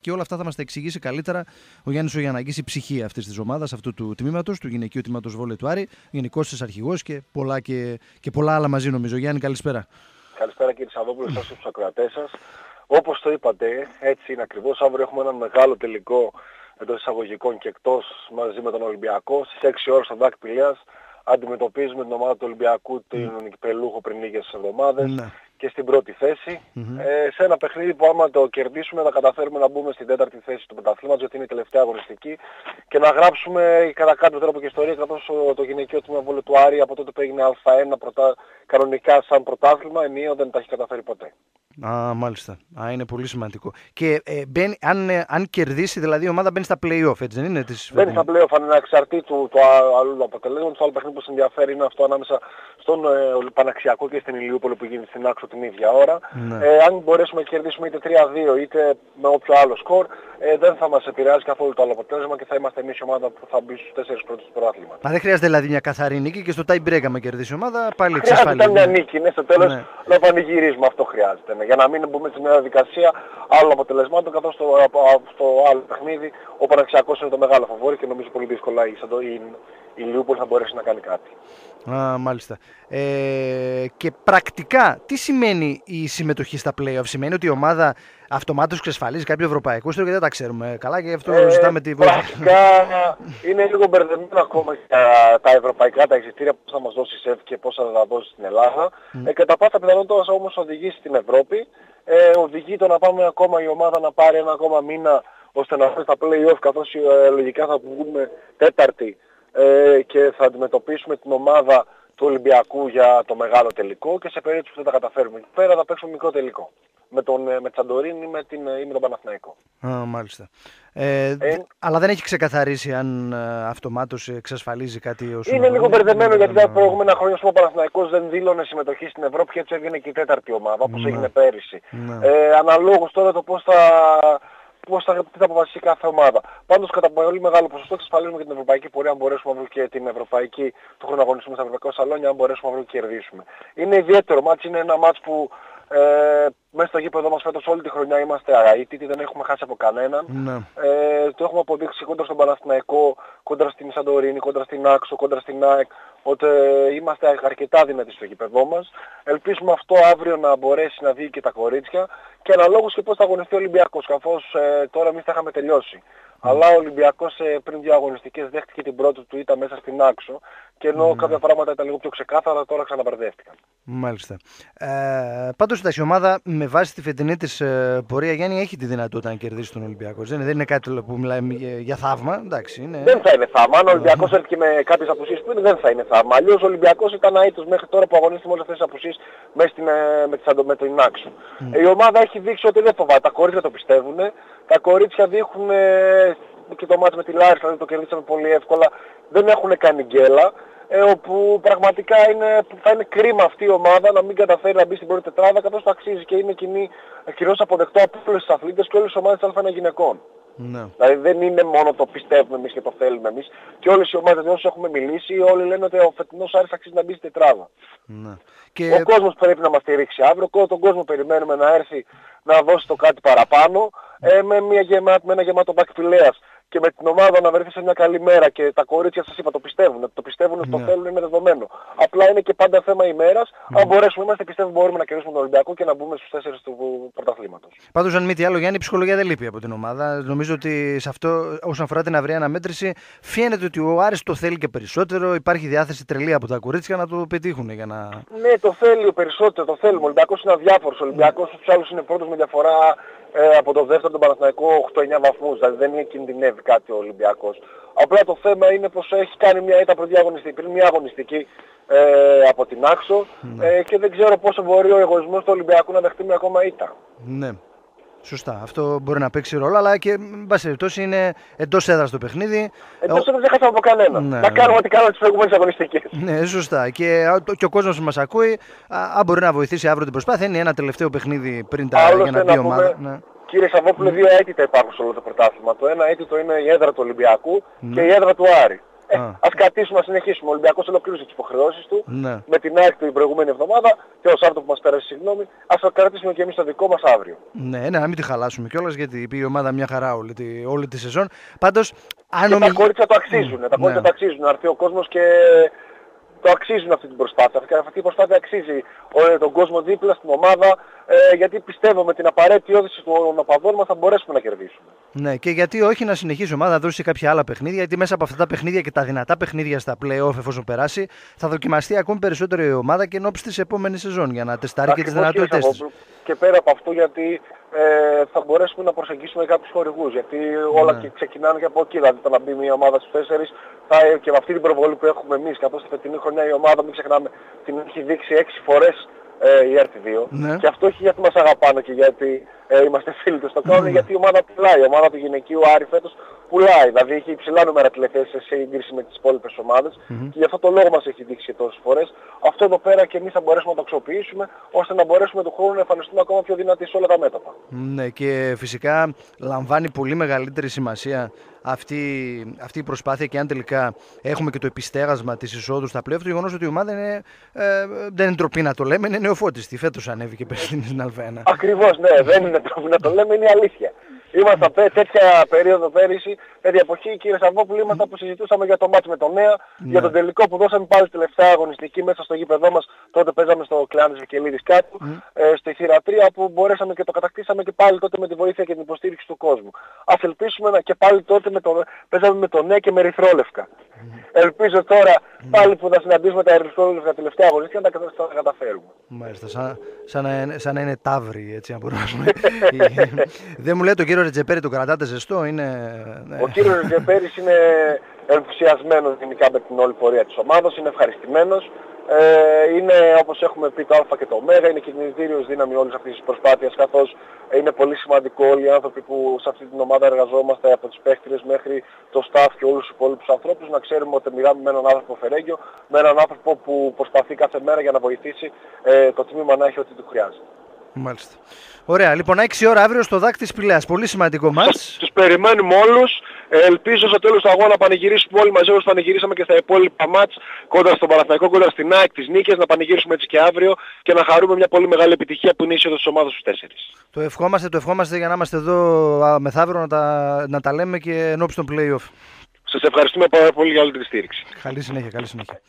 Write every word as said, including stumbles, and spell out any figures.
Και όλα αυτά θα μας τα εξηγήσει καλύτερα ο Γιάννης ο Γιαννάκης, η ψυχή αυτής της ομάδας, αυτού του τμήματος, του γυναικείου τμήματος βόλεϊ του Άρη, γενικός της αρχηγός και πολλά, και, και πολλά άλλα μαζί νομίζω. Γιάννη, καλησπέρα. Καλησπέρα κύριε Σαββόπουλο, σας και τους ακροατές σας. Όπως το είπατε, έτσι είναι ακριβώς. Αύριο έχουμε έναν μεγάλο τελικό εντός εισαγωγικών και εκτός μαζί με τον Ολυμπιακό. Στις έξι ώρες στο Δάκ Πηλέας αντιμετωπίζουμε την ομάδα του Ολυμπιακού, τον mm. Νικηπελούχο πριν λίγες εβδομάδες mm. και στην πρώτη θέση. Mm-hmm. Ε, σε ένα παιχνίδι που άμα το κερδίσουμε θα καταφέρουμε να μπούμε στην τέταρτη θέση του πρωταθλήματος, γιατί είναι η τελευταία αγωνιστική, και να γράψουμε κατά κάποιο τρόπο και ιστορία, καθώς το γυναικείο τμήμα βόλεϊ του Άρη από τότε που έγινε Α1 πρωτα... κανονικά σαν πρωτάθλημα ενιαίο δεν τα έχει καταφέρει ποτέ. Α, μάλιστα. Α, είναι πολύ σημαντικό. Και ε, μπαίνει, αν, ε, αν κερδίσει, δηλαδή η ομάδα μπαίνει στα play-off, έτσι δεν είναι? Της... Μπαίνει στα play-off, ανεξαρτήτου του άλλου αποτελέσματος. Το άλλο παιχνίδι που μας ενδιαφέρει είναι αυτό ανάμεσα στον ε, Παναξιακό και στην Ηλιούπολη που γίνει στην Άξο την ίδια ώρα. Ναι. Ε, αν μπορέσουμε να κερδίσουμε είτε τρία δύο είτε με όποιο άλλο σκορ, ε, δεν θα μας επηρεάζει καθόλου το άλλο αποτέλεσμα και θα είμαστε εμείς η ομάδα που θα μπει στους τέσσερις πρώτους του πρωτάθλημα. Μα δεν χρειάζεται δηλαδή μια καθαρή νίκη και στο tie break άμα κερδίσει η ομάδα πάλι εξασφαλίζει. Χρειάζεται μια νίκη, ναι, στο τέλος ναι. να πανηγυρίζουμε, αυτό χρειάζεται. Ναι, για να μην μπούμε σε μια διαδικασία άλλων αποτελεσμάτων, καθώς στο, στο άλλο παιχνίδι ο Παναξιακός είναι το μεγάλο φαβόρι και νομίζω πολύ δύσκολα η, η, η Ηλιούπολη θα μπορέσει να κάνει κάτι. Α, μάλιστα. Ε, και πρακτικά, τι σημαίνει η συμμετοχή στα play-off? Σημαίνει ότι η ομάδα αυτομάτως εξασφαλίζει κάποιο ευρωπαϊκό στήριο, γιατί δεν τα ξέρουμε καλά και γι' αυτό ε, ζητάμε τη βοήθεια. Πρακτικά είναι λίγο μπερδεμένο ακόμα για τα ευρωπαϊκά τα εισιτήρια, πώς θα μας δώσει η ΣΕΦ και πώς θα τα δώσει στην Ελλάδα. Mm. Ε, κατά πάσα πιθανότητα όμως οδηγήσει στην Ευρώπη. Ε, οδηγεί το να πάμε ακόμα η ομάδα να πάρει ένα ακόμα μήνα ώστε να φέρει στα play-off, καθώς ε, λογικά θα βγούμε τέταρτη ε, και θα αντιμετωπίσουμε την ομάδα του Ολυμπιακού για το μεγάλο τελικό, και σε περίπτωση που δεν τα καταφέρουμε εκεί πέρα θα παίξουμε μικρό τελικό με τον με Τσαντορίν ή με, την, ή με τον Παναθηναϊκό. Α, μάλιστα. Ε, ε, αλλά δεν έχει ξεκαθαρίσει αν ε, αυτομάτως εξασφαλίζει κάτι ως... Είναι λίγο μπερδεμένο γιατί τα προηγούμενα χρόνια ο Παναθηναϊκός δεν δήλωνε συμμετοχή στην Ευρώπη και έτσι έβγαινε και η τέταρτη ομάδα, όπως ναι. έγινε πέρυσι. Ναι. Ε, αναλόγως τώρα το πώς θα... πώς θα, τι θα αποφασίσει κάθε ομάδα. Πάντως κατά πολύ μεγάλο ποσοστό εξασφαλίζουμε και την ευρωπαϊκή πορεία, αν μπορέσουμε αύριο και την ευρωπαϊκή του χρόνου αγωνιστούμε στα ευρωπαϊκά σαλόνια, αν μπορέσουμε αύριο και κερδίσουμε. Είναι ιδιαίτερο μάτς, είναι ένα μάτς που ε, μέσα στο γήπεδο μας φέτος όλη τη χρονιά είμαστε αραίτητοι, δεν έχουμε χάσει από κανέναν. Ναι. Ε, το έχουμε αποδείξει κόντρα στον Παναθηναϊκό, κόντρα στην Σαντορίνη, κόντρα στην Άξο, κόντρα στην ΑΕΚ, ότι είμαστε αρκετά δυνατοί στο γήπεδό μας. Ελπίζουμε αυτό αύριο να μπορέσει να δει και τα κορίτσια και αναλόγως και πώς θα αγωνιστεί ο Ολυμπιακός, καθώς ε, τώρα εμείς θα είχαμε τελειώσει. Mm. Αλλά ο Ολυμπιακός ε, πριν δύο αγωνιστικές δέχτηκε την πρώτη του ήττα μέσα στην Άξο και ενώ mm. κάποια πράγματα ήταν λίγο πιο ξεκάθαρα, τώρα ξαναμπαρδεύτηκαν. Μάλιστα. Ε, πάντως η ομάδα με βάση τη φετινή της ε, πορεία, Γιάννη, έχει τη δυνατότητα να κερδίσει τον Ολυμπιακό. Δεν, δεν είναι κάτι που μιλάμε για, για θαύμα. Εντάξει, είναι... Δεν θα είναι θαύμα. Αν ο Ολυμπιακός έρθει και με κάποιες απουσίες που είναι, δεν θα είναι θαύμα. Αλλιώς ο Ολυμπιακός ήταν αήττος μέχρι τώρα που αγωνίστηκε με όλες αυτές τις απουσίες μέσα στην, με, με την Άξο. Mm. Η ομάδα έχει δείξει ότι δεν φοβάται. Τα κορίτσια το πιστεύουν. Τα κορίτσια δείχνουν ε, και το μάτς με τη Λάρισα, δηλαδή το κερδίσαμε πολύ εύκολα. Δεν έχουν κάνει γκέλα. Ε, όπου πραγματικά είναι, θα είναι κρίμα αυτή η ομάδα να μην καταφέρει να μπει στην πρώτη τετράδα, καθώς το αξίζει και είναι κοινή, κοινώς αποδεκτό από όλες τις αθλήτες και όλες τις ομάδες Α1 γυναικών. Ναι. Δηλαδή δεν είναι μόνο το πιστεύουμε εμείς και το θέλουμε εμείς, και όλες οι ομάδες όσοι έχουμε μιλήσει όλοι λένε ότι ο φετινός Άρης αξίζει να μπει στην τετράδα. Ναι. Και... Ο κόσμος πρέπει να μας στηρίξει αύριο, τον κόσμο περιμένουμε να έρθει να δώσει το κάτι παραπάνω, ε, με, μια γεμά, με ένα γεμάτο μπακ Πηλέας και με την ομάδα να βρεθεί σε μια καλή μέρα, και τα κορίτσια σας είπα το πιστεύουν, το πιστεύουν, ναι. το θέλουν, είναι δεδομένο. Απλά είναι και πάντα θέμα ημέρας, ναι. αν μπορέσουμε, είμαστε πιστεύω μπορούμε να κερδίσουμε τον Ολυμπιακό και να μπούμε στους τέσσερις του πρωταθλήματος. Πάντως αν μη τι άλλο, Γιάννη, η ψυχολογία δεν λείπει από την ομάδα. Νομίζω ότι σε αυτό, όσον αφορά την αυριαία αναμέτρηση, φαίνεται ότι ο Άρης το θέλει και περισσότερο, υπάρχει διάθεση τρελή από τα κορίτσια να το πετύχουν για να... Ναι, το θέλει περισσότερο, το θέλουμε. Ο Ολυμπιακός είναι αδιάφορος, ο Ολυμπιακός στους άλλους είναι πρώτος με διαφορά ε, από το δεύτερο τον Παναθηναϊκό οκτώ εννιά βαθμούς, δηλαδή δεν είναι κινδυνεύει κάτι ο Ολυμπιακός. Απλά το θέμα είναι πως έχει κάνει μια ήττα πριν, πριν μια αγωνιστική ε, από την Άξο ναι. ε, και δεν ξέρω πόσο μπορεί ο εγωισμός του Ολυμπιακού να δεχτεί μια ακόμα ήττα. Ναι. Σωστά. Αυτό μπορεί να παίξει ρόλο, αλλά και εν πάση περιπτώσει είναι εντός έδρας το παιχνίδι. Εντός έδρας δεν χάσαμε από κανέναν. Ναι. Να κάνουμε ό,τι κάνουμε τις προηγούμενες αγωνιστικές. Ναι, σωστά. Και, και ο κόσμος που μας ακούει, αν μπορεί να βοηθήσει αύριο την προσπάθεια, είναι ένα τελευταίο παιχνίδι πριν τα Άλλωστε, για να πει ομάδα. Ναι. Κύριε Σαββόπουλε, δύο αίτητα υπάρχουν σε όλο το πρωτάθλημα. Το ένα αίτητο είναι η έδρα του Ολυμπιακού mm. και η έδρα του Άρη. Ε, ας κρατήσουμε, να συνεχίσουμε. Ο Ολυμπιακός ολοκλήρωσε τις υποχρεώσεις του Ναι. με την ΑΕΚ την προηγούμενη εβδομάδα και ο Σάββατο που μας πέρασε, συγγνώμη. Ας το κρατήσουμε και εμείς το δικό μας αύριο. Ναι, ναι, να μην τη χαλάσουμε κιόλας γιατί πήγε η ομάδα μια χαρά όλη τη, όλη τη σεζόν. Πάντως, αν Και ομι... τα κορίτσια το αξίζουν. Τα κορίτσια Ναι. το αξίζουν. Να έρθει ο κόσμος και το αξίζουν αυτή την προσπάθεια. Αυτή η προσπάθεια αξίζει τον κόσμο δίπλα στην ομάδα, ε, γιατί πιστεύω με την απαραίτητη όθηση των οπαδών μας θα μπορέσουμε να κερδίσουμε. Ναι, και γιατί όχι να συνεχίσει η ομάδα να δώσει κάποια άλλα παιχνίδια, γιατί μέσα από αυτά τα παιχνίδια και τα δυνατά παιχνίδια στα play-off, εφόσον περάσει, θα δοκιμαστεί ακόμη περισσότερο η ομάδα και ενόψει τη επόμενη σεζόν για να τεστάρει και τις δυνατότητες της. Και πέρα από αυτό, γιατί ε, θα μπορέσουμε να προσεγγίσουμε κάποιους χορηγούς. Γιατί όλα Ναι. και ξεκινάνε και από εκεί. Δηλαδή το να μπει μια ομάδα στους τέσσερις θα, και με αυτή την προβολή που έχουμε εμείς, καθώς τη φετινή χρονιά η ομάδα, μην ξεχνάμε, την έχει δείξει έξι φορές ε, η έρ τι δύο. Ναι. Και αυτό όχι γιατί μας αγαπάνε και γιατί ε, είμαστε φίλοι του στο κάνουν, Ναι. γιατί η ομάδα πουλάει. Η ομάδα του γυναικείου Άρη φέτος πουλάει. Δηλαδή έχει υψηλά νούμερα τηλεθέσεις σε σύγκριση με τις υπόλοιπες ομάδες Mm-hmm. και γι' αυτό το λόγο μας έχει δείξει τόσες φορές. Αυτό εδώ πέρα και εμείς θα μπορέσουμε να το αξιοποιήσουμε ώστε να μπορέσουμε του χρόνου να εμφανιστούμε ακόμα πιο δυνατοί σε όλα τα μέτωπα. Ναι, και φυσικά λαμβάνει πολύ μεγαλύτερη σημασία αυτή, αυτή η προσπάθεια και αν τελικά έχουμε και το επιστέγασμα της εισόδου στα πλέον, το γεγονός ότι η ομάδα είναι, ε, δεν είναι ντροπή να το λέμε, είναι νεοφώτιστη. Φέτος ανέβηκε πέρσι στην Α1. Ακριβώς, ναι, δεν είναι τρόπο να το λέμε, είναι αλήθεια. Ήμασταν πέ, τέτοια περίοδο πέρυσι, τέτοια εποχή, κύριε Σαββόπουλο, ήμασταν που συζητούσαμε για το μάτς με τον Νέα, Ναι. για τον τελικό που δώσαμε πάλι τελευταία αγωνιστική μέσα στο γήπεδό μας. Τότε παίζαμε στο Κλεάνης Βικελίδης κάτω, Mm. ε, στη θύρα τρία που μπορέσαμε και το κατακτήσαμε και πάλι τότε με τη βοήθεια και την υποστήριξη του κόσμου. Ας ελπίσουμε να, και πάλι τότε με το, παίζαμε με τον Νέα και με ερυθρόλευκα. Mm. Ελπίζω τώρα mm. πάλι που θα συναντήσουμε τα ερυθρόλευκα τελευταία αγωνιστική να τα, κατα- τα καταφέρουμε. Μάλιστα, σαν, σαν, να, είναι- σαν να είναι ταύροι, έτσι να μπορούμε να πούμε. Δεν μου λέει τον κύριο Ρετζεπέρη, τον κρατάτε ζεστό, είναι... ναι. Ο κύριος Ρετζεπέρης είναι ενθουσιασμένος γενικά με την όλη πορεία της ομάδας, είναι ευχαριστημένος. Ε, είναι, όπως έχουμε πει, το Α και το Ω, είναι κινητήριος δύναμη όλης αυτής της προσπάθειας, καθώς είναι πολύ σημαντικό όλοι οι άνθρωποι που σε αυτή την ομάδα εργαζόμαστε, από τις παίχτριες μέχρι το staff και όλους τους υπόλοιπους ανθρώπους, να ξέρουμε ότι μιλάμε με έναν άνθρωπο φερέγγιο, με έναν άνθρωπο που προσπαθεί κάθε μέρα για να βοηθήσει ε, το τμήμα να έχει ό,τι του χρειάζεται. Μάλιστα. Ωραία, λοιπόν, έξι ώρα αύριο στο Δάκ της Πηλαίας. Πολύ σημαντικό μάτς. Τους περιμένουμε όλους. Ε, ελπίζω στο τέλος του αγώνα να πανηγυρίσουμε όλοι μαζί όπως πανηγυρίσαμε και στα υπόλοιπα μάτς κοντά στον Παναθηναϊκό, κοντά στην ΑΕΚ, τις νίκες, να πανηγυρίσουμε έτσι και αύριο και να χαρούμε μια πολύ μεγάλη επιτυχία που είναι η είσοδος της ομάδας στους τέσσερις. Το ευχόμαστε, το ευχόμαστε για να είμαστε εδώ α, μεθαύριο να τα, να τα λέμε και ενώπιση των play-off. Σας ευχαριστούμε πάρα πολύ για όλη τη στήριξη. Καλή συνέχεια, καλή συνέχεια.